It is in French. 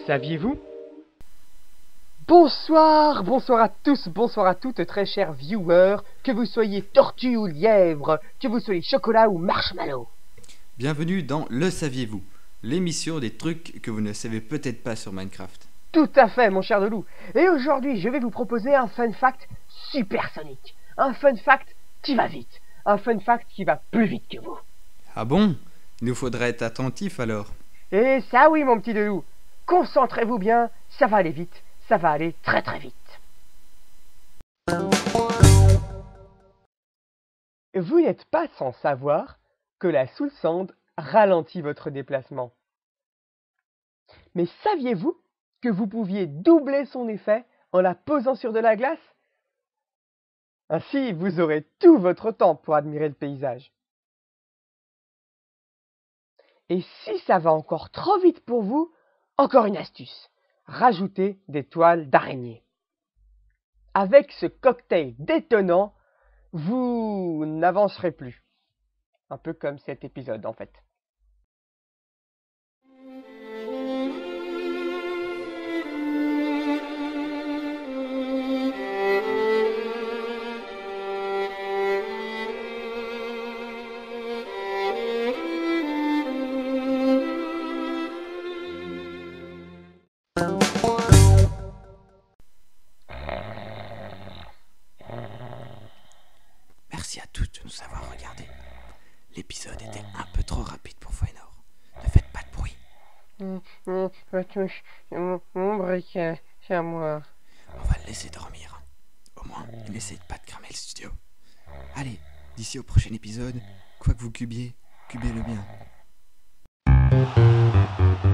saviez-vous? Bonsoir, bonsoir à tous, bonsoir à toutes, très chers viewers, que vous soyez tortue ou lièvre, que vous soyez chocolat ou marshmallow. Bienvenue dans Le Saviez-vous, l'émission des trucs que vous ne savez peut-être pas sur Minecraft. Tout à fait, mon cher Delou. Et aujourd'hui, je vais vous proposer un fun fact supersonique. Un fun fact qui va vite. Un fun fact qui va plus vite que vous. Ah bon? Il nous faudrait être attentif alors. Et ça oui, mon petit Delou. Concentrez-vous bien, ça va aller vite. Ça va aller très très vite. Vous n'êtes pas sans savoir que la sous-sonde ralentit votre déplacement. Mais saviez-vous que vous pouviez doubler son effet en la posant sur de la glace? Ainsi, vous aurez tout votre temps pour admirer le paysage. Et si ça va encore trop vite pour vous, encore une astuce. Rajoutez des toiles d'araignée. Avec ce cocktail détonnant, vous n'avancerez plus. Un peu comme cet épisode en fait. Merci à tous de nous avoir regardés. L'épisode était un peu trop rapide pour Fouenor. Ne faites pas de bruit. Mon briquet, c'est à moi. On va le laisser dormir. Au moins, il essaie de pas de cramer le studio. Allez, d'ici au prochain épisode, quoi que vous cubiez, cubez-le bien.